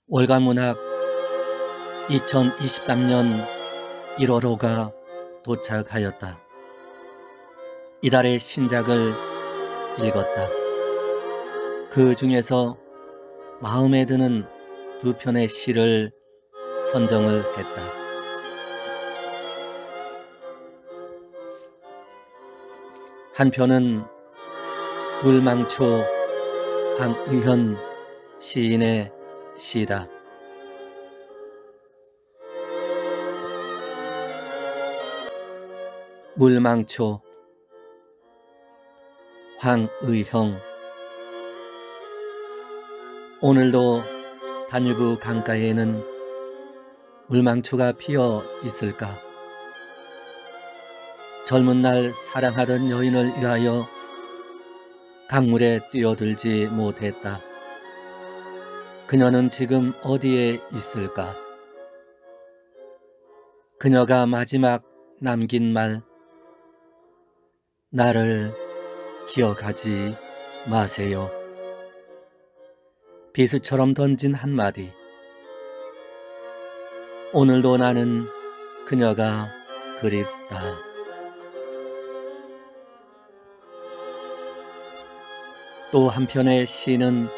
월간문학 2023년 1월호가 도착하였다. 이달의 신작을 읽었다. 그 중에서 마음에 드는 두 편의 시를 선정을 했다. 한 편은 물망초 황의현 시인의 시다. 물망초 황의형. 오늘도 단유부 강가에는 물망초가 피어 있을까? 젊은 날 사랑하던 여인을 위하여 강물에 뛰어들지 못했다. 그녀는 지금 어디에 있을까? 그녀가 마지막 남긴 말, 나를 기억하지 마세요. 비수처럼 던진 한마디. 오늘도 나는 그녀가 그립다. 또 한편의 시는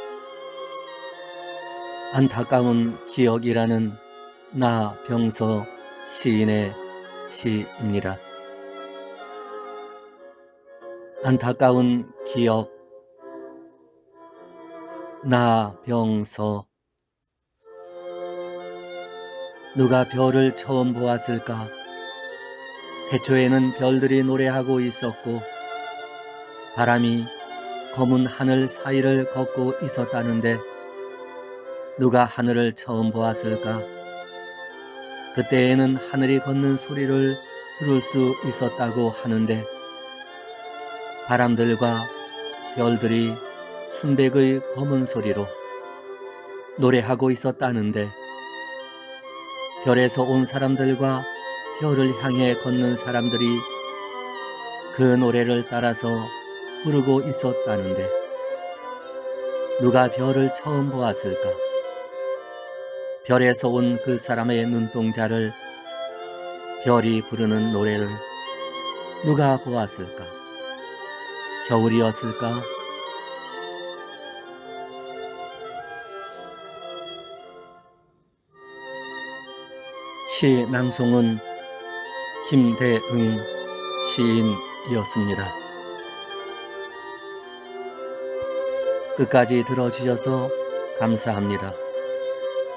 안타까운 기억이라는 나병서 시인의 시입니다. 안타까운 기억, 나병서. 누가 별을 처음 보았을까? 태초에는 별들이 노래하고 있었고 바람이 검은 하늘 사이를 걷고 있었다는데 누가 하늘을 처음 보았을까? 그때에는 하늘이 걷는 소리를 들을 수 있었다고 하는데 바람들과 별들이 순백의 검은 소리로 노래하고 있었다는데 별에서 온 사람들과 별을 향해 걷는 사람들이 그 노래를 따라서 부르고 있었다는데 누가 별을 처음 보았을까? 별에서 온 그 사람의 눈동자를 별이 부르는 노래를 누가 보았을까? 겨울이었을까? 시 낭송은 김대응 시인이었습니다. 끝까지 들어주셔서 감사합니다.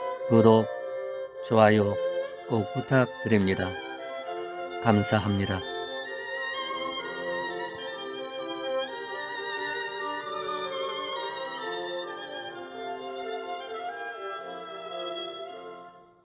구독, 좋아요 꼭 부탁드립니다. 감사합니다.